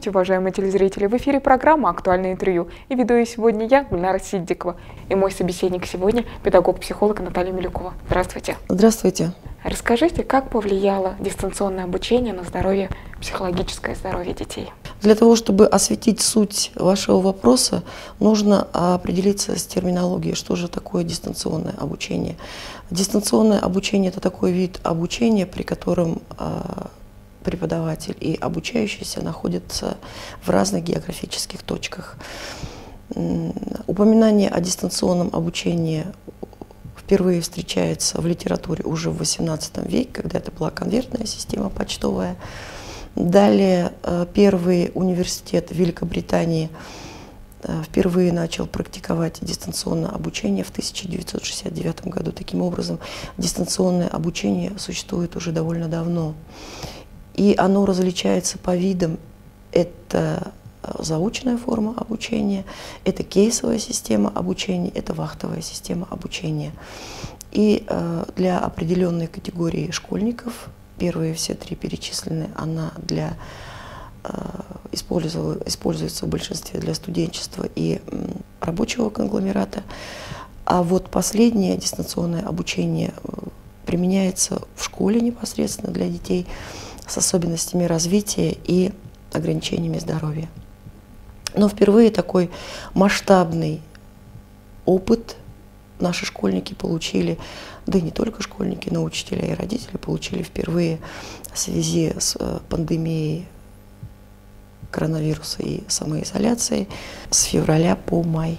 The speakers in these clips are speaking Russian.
Здравствуйте, уважаемые телезрители! В эфире программа «Актуальное интервью». И веду ее сегодня я, Гульнара Сиддикова. И мой собеседник сегодня – педагог-психолог Наталья Милюкова. Здравствуйте! Здравствуйте! Расскажите, как повлияло дистанционное обучение на здоровье, психологическое здоровье детей? Для того, чтобы осветить суть вашего вопроса, нужно определиться с терминологией, что же такое дистанционное обучение. Дистанционное обучение – это такой вид обучения, при котором преподаватель и обучающийся находятся в разных географических точках. Упоминание о дистанционном обучении впервые встречается в литературе уже в XVIII веке, когда это была конвертная система почтовая. Далее первый университет в Великобритании впервые начал практиковать дистанционное обучение в 1969 году. Таким образом, дистанционное обучение существует уже довольно давно. И оно различается по видам. Это заочная форма обучения, это кейсовая система обучения, это вахтовая система обучения. И для определенной категории школьников, первые все три перечисленные, она используется в большинстве для студенчества и рабочего конгломерата. А вот последнее дистанционное обучение применяется в школе непосредственно для детей с особенностями развития и ограничениями здоровья. Но впервые такой масштабный опыт наши школьники получили, да и не только школьники, но учителя и родители получили впервые в связи с пандемией коронавируса и самоизоляцией с февраля по май.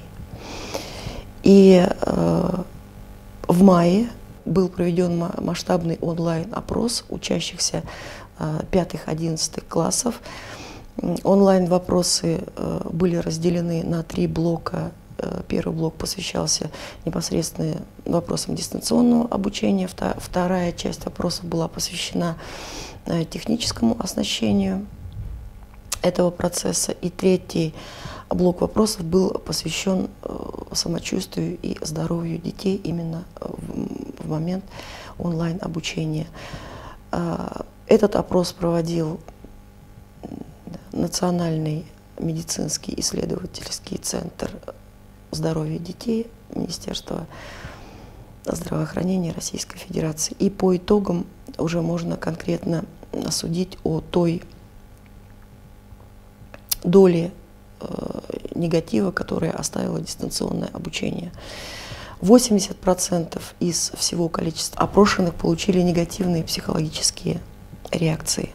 И в мае был проведен масштабный онлайн-опрос учащихся 5-11 классов. Онлайн-вопросы были разделены на 3 блока. Первый блок посвящался непосредственно вопросам дистанционного обучения. Вторая часть вопросов была посвящена техническому оснащению этого процесса. И третий блок вопросов был посвящен самочувствию и здоровью детей именно в момент онлайн-обучения. Этот опрос проводил Национальный медицинский исследовательский центр здоровья детей Министерства здравоохранения Российской Федерации. И по итогам уже можно конкретно судить о той доле негатива, которое оставило дистанционное обучение. 80% из всего количества опрошенных получили негативные психологические реакции.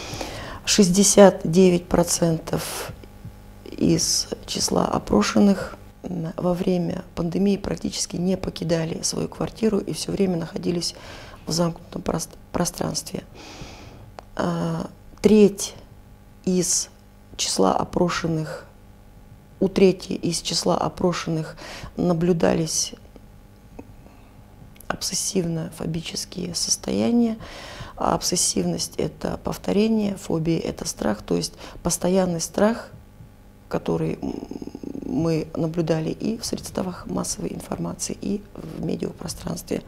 69% из числа опрошенных во время пандемии практически не покидали свою квартиру и все время находились в замкнутом пространстве. Треть из числа опрошенных, у трети из числа опрошенных наблюдались обсессивно-фобические состояния. А обсессивность – это повторение, фобия – это страх, то есть постоянный страх, который мы наблюдали и в средствах массовой информации, и в медиапространстве.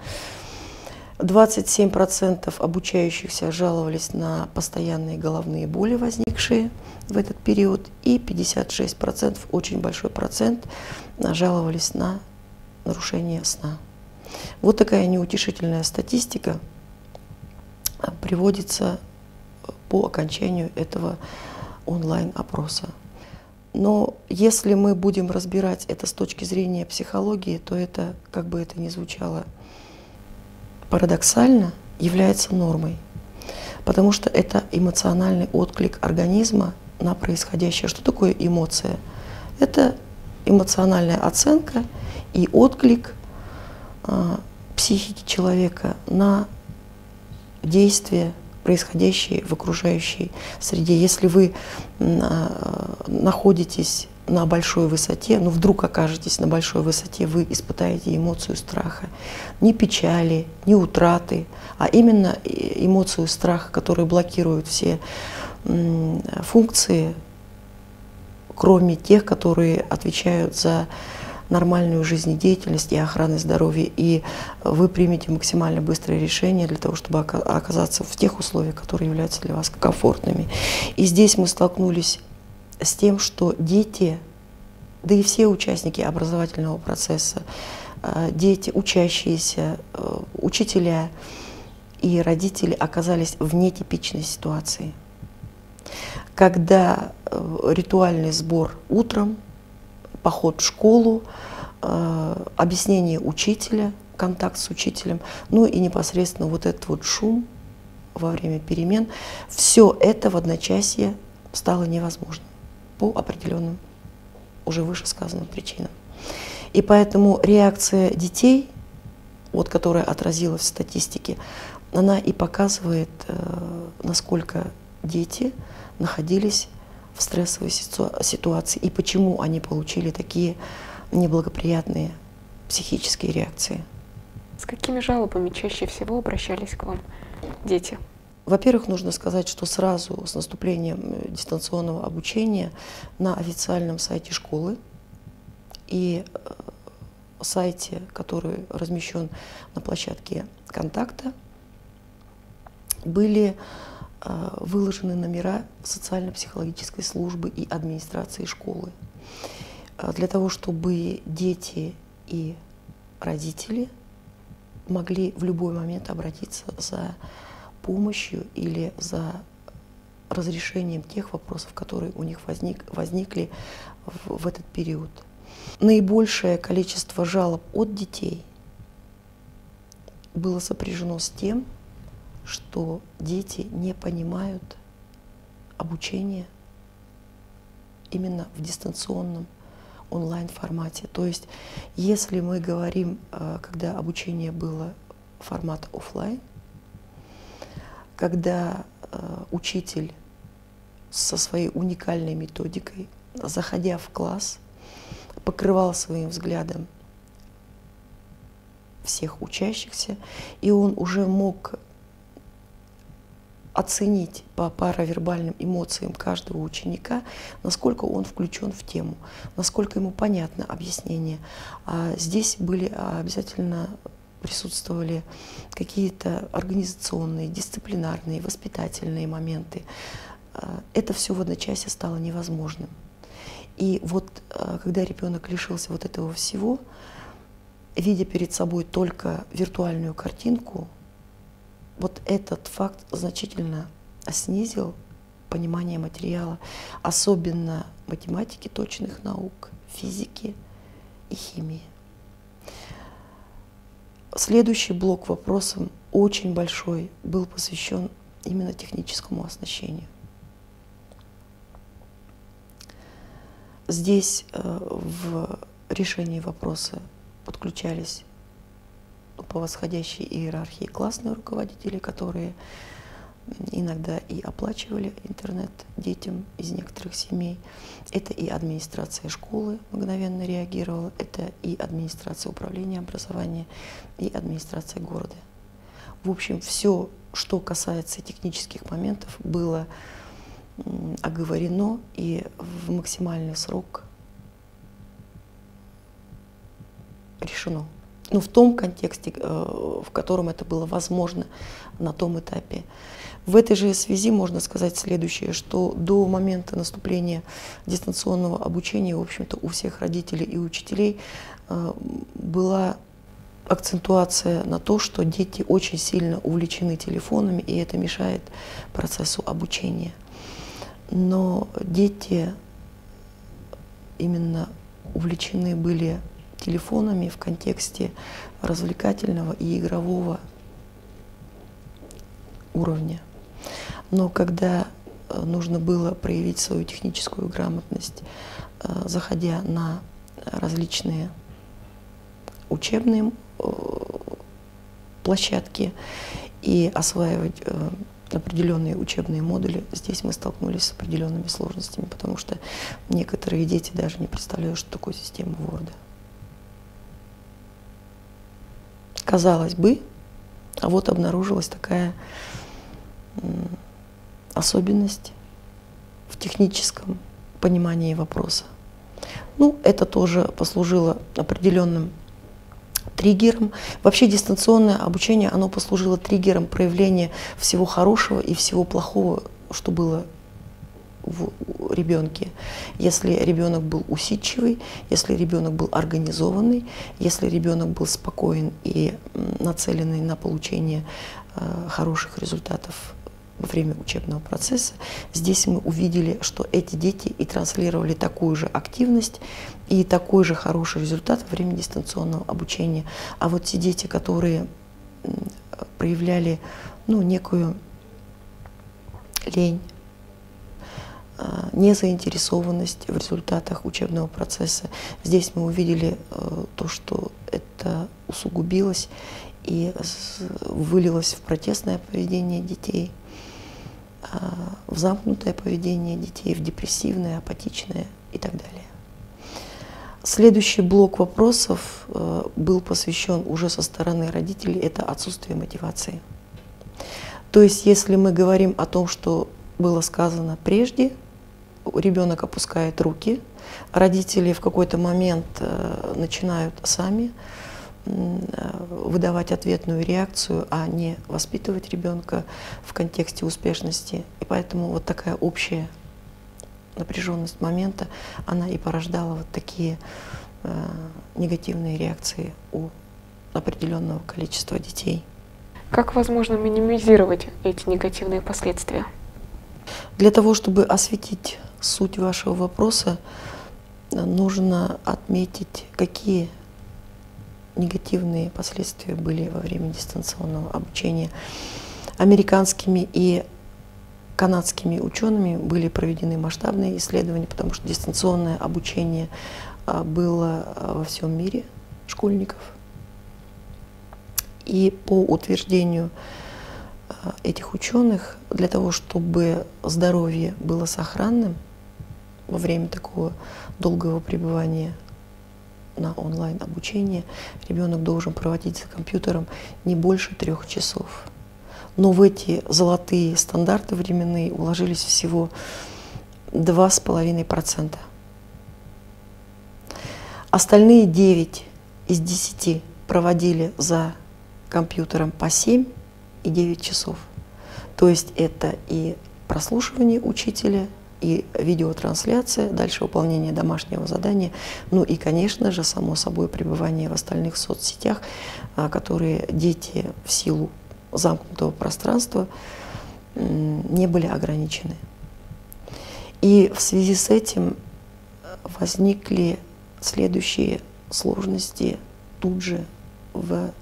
27% обучающихся жаловались на постоянные головные боли, возникшие в этот период, и 56%, очень большой процент, жаловались на нарушение сна. Вот такая неутешительная статистика приводится по окончанию этого онлайн-опроса. Но если мы будем разбирать это с точки зрения психологии, то это, как бы это ни звучало парадоксально, является нормой. Потому что это эмоциональный отклик организма на происходящее. Что такое эмоция? Это эмоциональная оценка и отклик психики человека на действия, происходящие в окружающей среде. Если вы находитесь на большой высоте, ну вдруг окажетесь на большой высоте, вы испытаете эмоцию страха. Не печали, не утраты, а именно эмоцию страха, которая блокирует все функции, кроме тех, которые отвечают за нормальную жизнедеятельность и охраны здоровья, и вы примете максимально быстрое решение для того, чтобы оказаться в тех условиях, которые являются для вас комфортными. И здесь мы столкнулись с тем, что дети, да и все участники образовательного процесса, дети, учащиеся, учителя и родители оказались в нетипичной ситуации. Когда ритуальный сбор утром, поход в школу, объяснение учителя, контакт с учителем, ну и непосредственно вот этот вот шум во время перемен, все это в одночасье стало невозможным по определенным, уже вышесказанным причинам. И поэтому реакция детей, вот, которая отразилась в статистике, она и показывает, насколько дети находились в стрессовой ситуации и почему они получили такие неблагоприятные психические реакции. С какими жалобами чаще всего обращались к вам дети? Во-первых, нужно сказать, что сразу с наступлением дистанционного обучения на официальном сайте школы и сайте, который размещен на площадке «Контакта», были выложены номера социально-психологической службы и администрации школы для того, чтобы дети и родители могли в любой момент обратиться за помощью или за разрешением тех вопросов, которые у них возникли в этот период. Наибольшее количество жалоб от детей было сопряжено с тем, что дети не понимают обучение именно в дистанционном онлайн-формате. То есть, если мы говорим, когда обучение было формата офлайн, когда учитель со своей уникальной методикой, заходя в класс, покрывал своим взглядом всех учащихся, и он уже мог оценить по паравербальным эмоциям каждого ученика, насколько он включен в тему, насколько ему понятно объяснение. А здесь обязательно присутствовали какие-то организационные, дисциплинарные, воспитательные моменты. Это все в одночасье стало невозможным. И вот когда ребенок лишился вот этого всего, видя перед собой только виртуальную картинку, вот этот факт значительно снизил понимание материала, особенно математики, точных наук, физики и химии. Следующий блок вопросов, очень большой, был посвящен именно техническому оснащению. Здесь в решении вопроса подключались по восходящей иерархии классные руководители, которые иногда и оплачивали интернет детям из некоторых семей. Это и администрация школы мгновенно реагировала, это и администрация управления образования, и администрация города. В общем, все, что касается технических моментов, было оговорено и в максимальный срок решено. Но в том контексте, в котором это было возможно на том этапе. В этой же связи можно сказать следующее, что до момента наступления дистанционного обучения, в общем-то, у всех родителей и учителей была акцентуация на то, что дети очень сильно увлечены телефонами, и это мешает процессу обучения. Но дети именно увлечены были телефонами в контексте развлекательного и игрового уровня. Но когда нужно было проявить свою техническую грамотность, заходя на различные учебные площадки и осваивать определенные учебные модули, здесь мы столкнулись с определенными сложностями, потому что некоторые дети даже не представляют, что такое система Word. Казалось бы, а вот обнаружилась такая особенность в техническом понимании вопроса. Ну, это тоже послужило определенным триггером. Вообще дистанционное обучение, оно послужило триггером проявления всего хорошего и всего плохого, что было в ребенке, если ребенок был усидчивый, если ребенок был организованный, если ребенок был спокоен и нацеленный на получение хороших результатов во время учебного процесса. Здесь мы увидели, что эти дети и транслировали такую же активность и такой же хороший результат во время дистанционного обучения. А вот те дети, которые проявляли некую лень, незаинтересованность в результатах учебного процесса, здесь мы увидели то, что это усугубилось и вылилось в протестное поведение детей, в замкнутое поведение детей, в депрессивное, апатичное и так далее. Следующий блок вопросов был посвящен уже со стороны родителей, это отсутствие мотивации. То есть, если мы говорим о том, что было сказано прежде, ребенок опускает руки, родители в какой-то момент начинают сами выдавать ответную реакцию, а не воспитывать ребенка в контексте успешности. И поэтому вот такая общая напряженность момента, она и порождала вот такие негативные реакции у определенного количества детей. Как возможно минимизировать эти негативные последствия? Для того, чтобы осветить суть вашего вопроса, нужно отметить, какие негативные последствия были во время дистанционного обучения. Американскими и канадскими учеными были проведены масштабные исследования, потому что дистанционное обучение было во всем мире школьников. И по утверждению этих ученых, для того, чтобы здоровье было сохранным во время такого долгого пребывания на онлайн-обучение, ребенок должен проводить за компьютером не больше 3 часов. Но в эти золотые стандарты временные уложились всего 2,5%. Остальные 9 из 10 проводили за компьютером по 7 и 9 часов. То есть это и прослушивание учителя, и видеотрансляция, дальше выполнение домашнего задания, ну и, конечно же, само собой, пребывание в остальных соцсетях, которые дети в силу замкнутого пространства не были ограничены. И в связи с этим возникли следующие сложности тут же в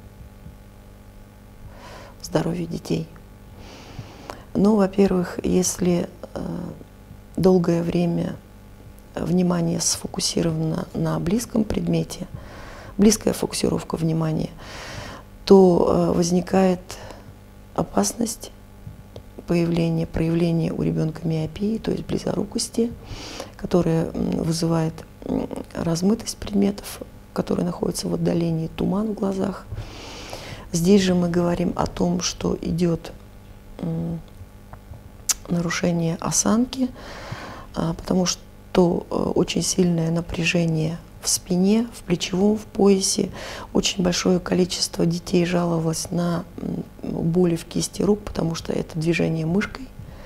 здоровье детей. Ну, во-первых, если долгое время внимание сфокусировано на близком предмете, близкая фокусировка внимания, то возникает опасность проявления у ребенка миопии, то есть близорукости, которая вызывает размытость предметов, которые находятся в отдалении, туман в глазах. Здесь же мы говорим о том, что идет нарушение осанки, потому что очень сильное напряжение в спине, в плечевом, в поясе. Очень большое количество детей жаловалось на боли в кисти рук, потому что это движение мышкой.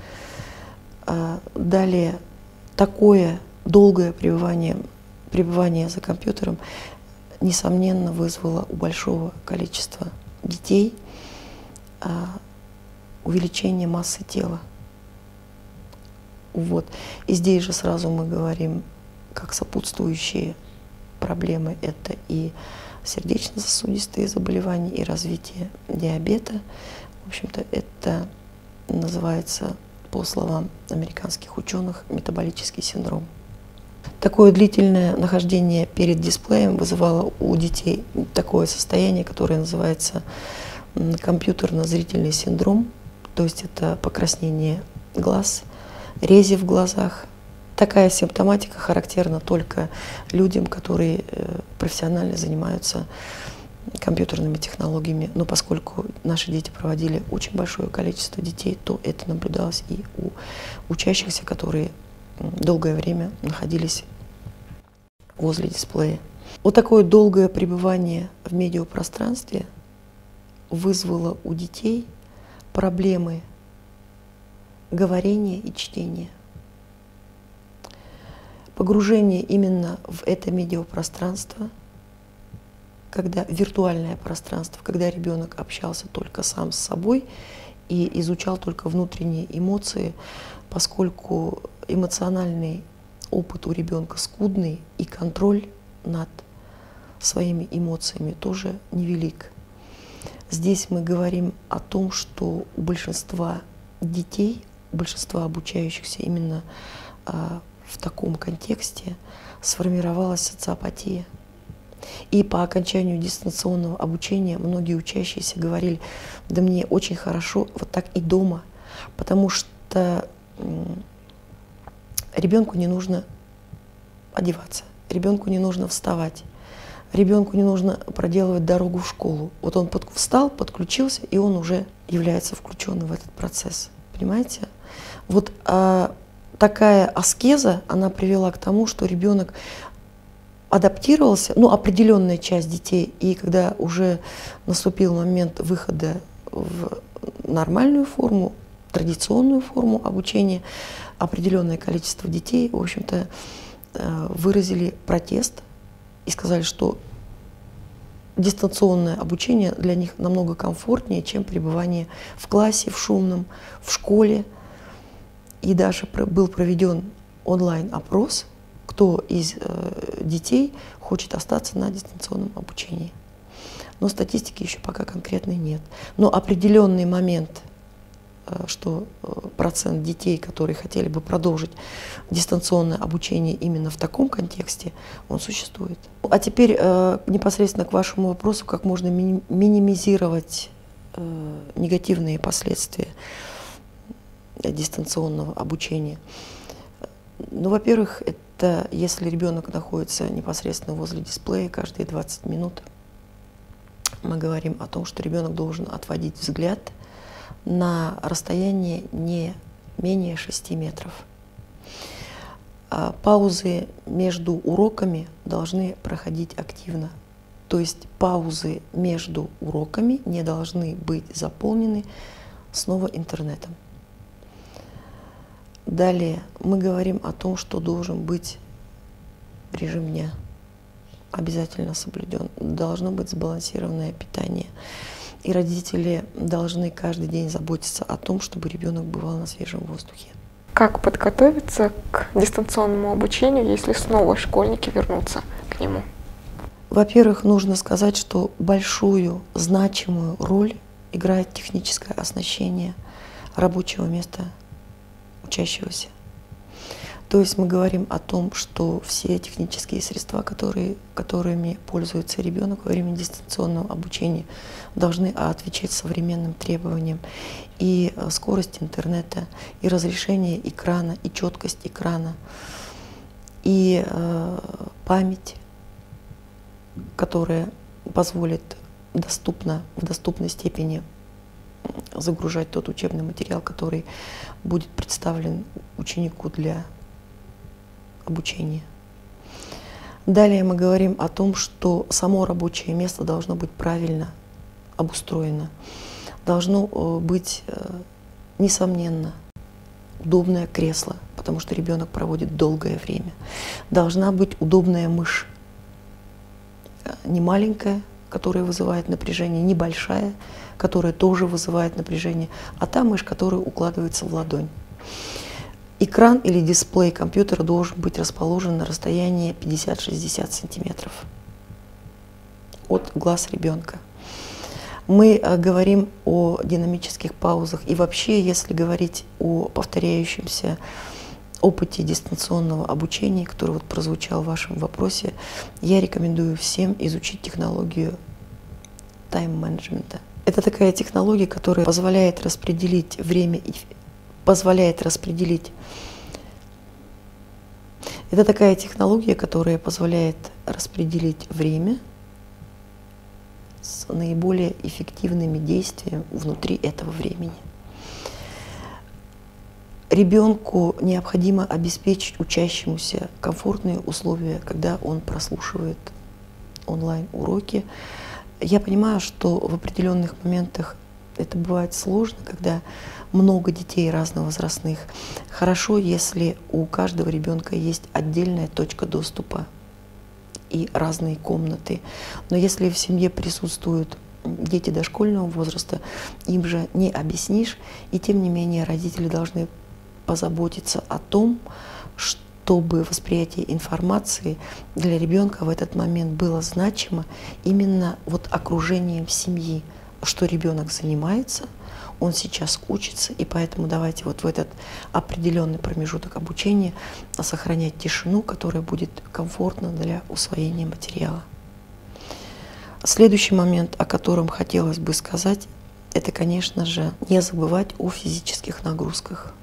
Далее, такое долгое пребывание за компьютером, несомненно, вызвало у большого количества детей увеличение массы тела. Вот. И здесь же сразу мы говорим, как сопутствующие проблемы, это и сердечно-сосудистые заболевания, и развитие диабета. В общем-то, это называется, по словам американских ученых, метаболический синдром. Такое длительное нахождение перед дисплеем вызывало у детей такое состояние, которое называется компьютерно-зрительный синдром, то есть это покраснение глаз, рези в глазах. Такая симптоматика характерна только людям, которые профессионально занимаются компьютерными технологиями. Но поскольку наши дети проводили очень большое количество детей, то это наблюдалось и у учащихся, которые долгое время находились возле дисплея. Вот такое долгое пребывание в медиапространстве вызвало у детей проблемы говорения и чтения. Погружение именно в это медиапространство, когда виртуальное пространство, когда ребенок общался только сам с собой и изучал только внутренние эмоции, поскольку эмоциональный опыт у ребенка скудный и контроль над своими эмоциями тоже невелик. Здесь мы говорим о том, что у большинства детей, у большинства обучающихся именно в таком контексте сформировалась социопатия. И по окончанию дистанционного обучения многие учащиеся говорили: да мне очень хорошо вот так и дома, потому что ребенку не нужно одеваться, ребенку не нужно вставать, ребенку не нужно проделывать дорогу в школу. Вот он встал, подключился, и он уже является включенным в этот процесс. Понимаете? Вот такая аскеза, она привела к тому, что ребенок адаптировался, ну, определенная часть детей, и когда уже наступил момент выхода в нормальную форму, традиционную форму обучения, определенное количество детей, в общем-то, выразили протест и сказали, что дистанционное обучение для них намного комфортнее, чем пребывание в классе, в шумном, в школе. И даже был проведен онлайн-опрос, кто из детей хочет остаться на дистанционном обучении. Но статистики еще пока конкретной нет. Но определенный момент, что процент детей, которые хотели бы продолжить дистанционное обучение именно в таком контексте, он существует. А теперь непосредственно к вашему вопросу, как можно минимизировать негативные последствия дистанционного обучения. Ну, во-первых, это если ребенок находится непосредственно возле дисплея каждые 20 минут, мы говорим о том, что ребенок должен отводить взгляд на расстояние не менее 6 метров. Паузы между уроками должны проходить активно. То есть паузы между уроками не должны быть заполнены снова интернетом. Далее мы говорим о том, что должен быть режим дня, обязательно соблюден. Должно быть сбалансированное питание. И родители должны каждый день заботиться о том, чтобы ребенок бывал на свежем воздухе. Как подготовиться к дистанционному обучению, если снова школьники вернутся к нему? Во-первых, нужно сказать, что большую, значимую роль играет техническое оснащение рабочего места учащегося. То есть мы говорим о том, что все технические средства, которыми пользуется ребенок во время дистанционного обучения, должны отвечать современным требованиям. И скорость интернета, и разрешение экрана, и четкость экрана, и память, которая позволит в доступной степени загружать тот учебный материал, который будет представлен ученику для обучения. Далее мы говорим о том, что само рабочее место должно быть правильно обустроено. Должно быть, несомненно, удобное кресло, потому что ребенок проводит долгое время. Должна быть удобная мышь, не маленькая, которая вызывает напряжение, небольшая, которая тоже вызывает напряжение, а та мышь, которая укладывается в ладонь. Экран или дисплей компьютера должен быть расположен на расстоянии 50-60 сантиметров от глаз ребенка. Мы говорим о динамических паузах. И вообще, если говорить о повторяющемся опыте дистанционного обучения, который вот прозвучал в вашем вопросе, я рекомендую всем изучить технологию тайм-менеджмента. Это такая технология, которая позволяет распределить время и Это такая технология, которая позволяет распределить время с наиболее эффективными действиями внутри этого времени. Ребенку необходимо обеспечить учащемуся комфортные условия, когда он прослушивает онлайн-уроки. Я понимаю, что в определенных моментах это бывает сложно, когда много детей разновозрастных. Хорошо, если у каждого ребенка есть отдельная точка доступа и разные комнаты. Но если в семье присутствуют дети дошкольного возраста, им же не объяснишь, и тем не менее родители должны позаботиться о том, чтобы восприятие информации для ребенка в этот момент было значимо именно вот окружением семьи, что ребенок занимается, он сейчас учится, и поэтому давайте вот в этот определенный промежуток обучения сохранять тишину, которая будет комфортна для усвоения материала. Следующий момент, о котором хотелось бы сказать, это, конечно же, не забывать о физических нагрузках.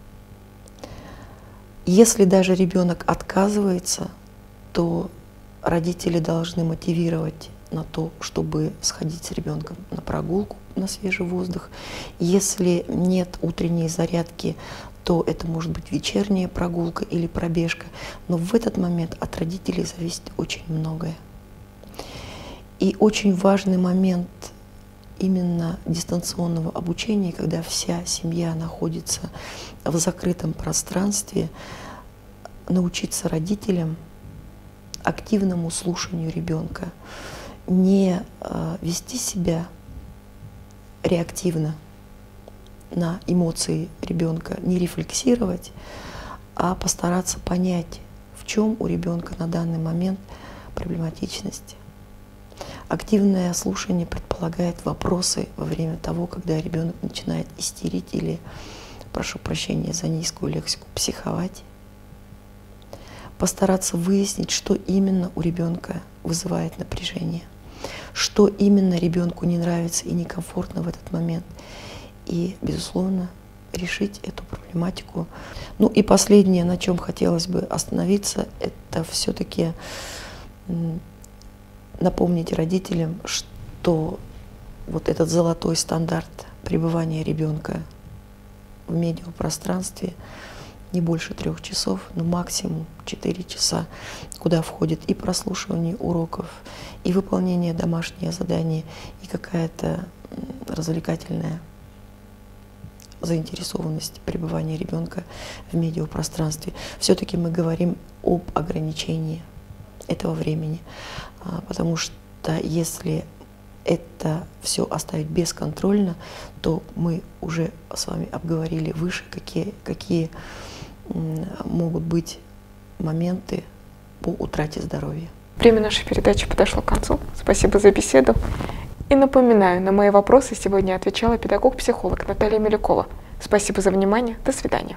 Если даже ребенок отказывается, то родители должны мотивировать на то, чтобы сходить с ребенком на прогулку, на свежий воздух. Если нет утренней зарядки, то это может быть вечерняя прогулка или пробежка. Но в этот момент от родителей зависит очень многое. И очень важный момент именно дистанционного обучения, когда вся семья находится в закрытом пространстве, научиться родителям активному слушанию ребенка, не вести себя реактивно на эмоции ребенка, не рефлексировать, а постараться понять, в чем у ребенка на данный момент проблематичность. Активное слушание предполагает вопросы во время того, когда ребенок начинает истерить или, прошу прощения за низкую лексику, психовать. Постараться выяснить, что именно у ребенка вызывает напряжение, что именно ребенку не нравится и некомфортно в этот момент. И, безусловно, решить эту проблематику. Ну и последнее, на чем хотелось бы остановиться, это все-таки напомнить родителям, что вот этот золотой стандарт пребывания ребенка в медиапространстве не больше 3 часов, но максимум 4 часа, куда входит и прослушивание уроков, и выполнение домашнего задания, и какая-то развлекательная заинтересованность пребывания ребенка в медиапространстве. Все-таки мы говорим об ограничении этого времени, потому что если это все оставить бесконтрольно, то мы уже с вами обговорили выше, какие могут быть моменты по утрате здоровья. Время нашей передачи подошло к концу. Спасибо за беседу. И напоминаю, на мои вопросы сегодня отвечала педагог-психолог Наталья Милюкова. Спасибо за внимание. До свидания.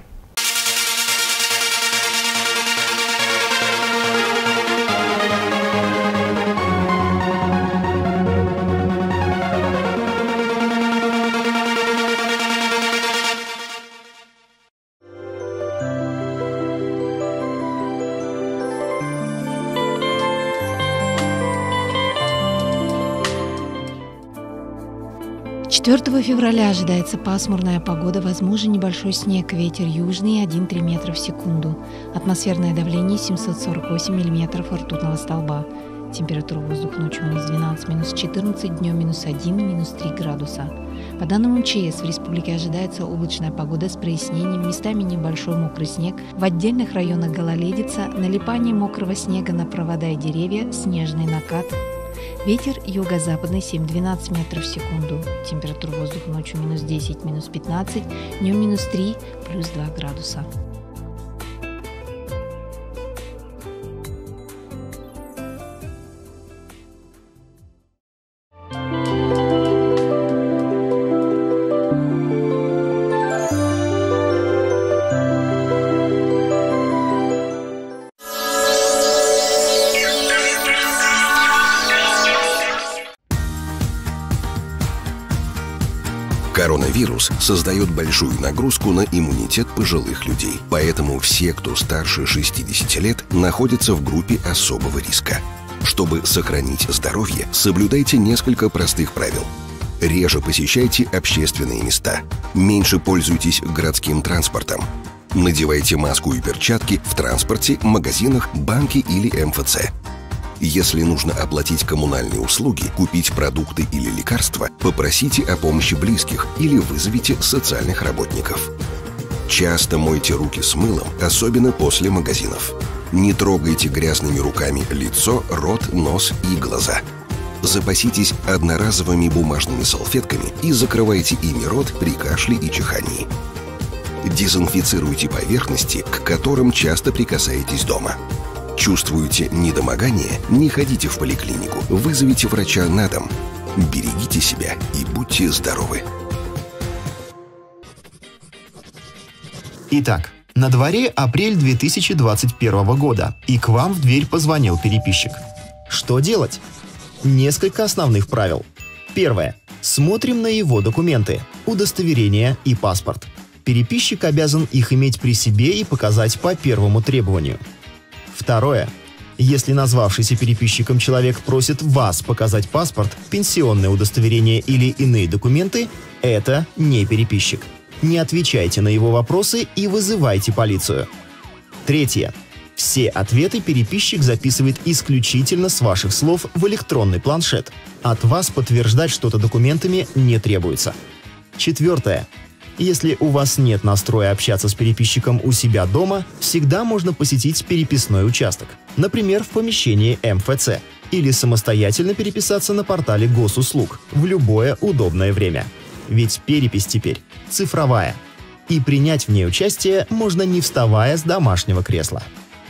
Четвертого февраля ожидается пасмурная погода, возможен небольшой снег, ветер южный 1,3 метра в секунду. Атмосферное давление 748 миллиметров ртутного столба. Температура воздуха ночью -12, -14, днем -1, -3 градуса. По данным МЧС, в республике ожидается облачная погода с прояснением, местами небольшой мокрый снег, в отдельных районах гололедица, налипание мокрого снега на провода и деревья, снежный накат. Ветер юго-западный 7-12 метров в секунду. Температура воздуха ночью -10, -15, днем -3, +2 градуса. Коронавирус создает большую нагрузку на иммунитет пожилых людей. Поэтому все, кто старше 60 лет, находятся в группе особого риска. Чтобы сохранить здоровье, соблюдайте несколько простых правил. Реже посещайте общественные места. Меньше пользуйтесь городским транспортом. Надевайте маску и перчатки в транспорте, магазинах, банке или МФЦ. Если нужно оплатить коммунальные услуги, купить продукты или лекарства, попросите о помощи близких или вызовите социальных работников. Часто мойте руки с мылом, особенно после магазинов. Не трогайте грязными руками лицо, рот, нос и глаза. Запаситесь одноразовыми бумажными салфетками и закрывайте ими рот при кашле и чихании. Дезинфицируйте поверхности, к которым часто прикасаетесь дома. Чувствуете недомогание? Не ходите в поликлинику, вызовите врача на дом. Берегите себя и будьте здоровы. Итак, на дворе апрель 2021 года, и к вам в дверь позвонил переписчик. Что делать? Несколько основных правил. Первое. Смотрим на его документы, удостоверение и паспорт. Переписчик обязан их иметь при себе и показать по первому требованию. Второе. Если назвавшийся переписчиком человек просит вас показать паспорт, пенсионное удостоверение или иные документы, это не переписчик. Не отвечайте на его вопросы и вызывайте полицию. Третье. Все ответы переписчик записывает исключительно с ваших слов в электронный планшет. От вас подтверждать что-то документами не требуется. Четвертое. Если у вас нет настроя общаться с переписчиком у себя дома, всегда можно посетить переписной участок, например, в помещении МФЦ, или самостоятельно переписаться на портале госуслуг в любое удобное время. Ведь перепись теперь цифровая, и принять в ней участие можно не вставая с домашнего кресла.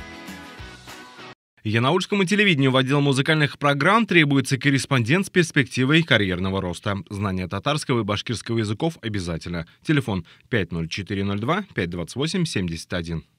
Янаульскому телевидению в отдел музыкальных программ требуется корреспондент с перспективой карьерного роста. Знание татарского и башкирского языков обязательно. Телефон 50402 528 71.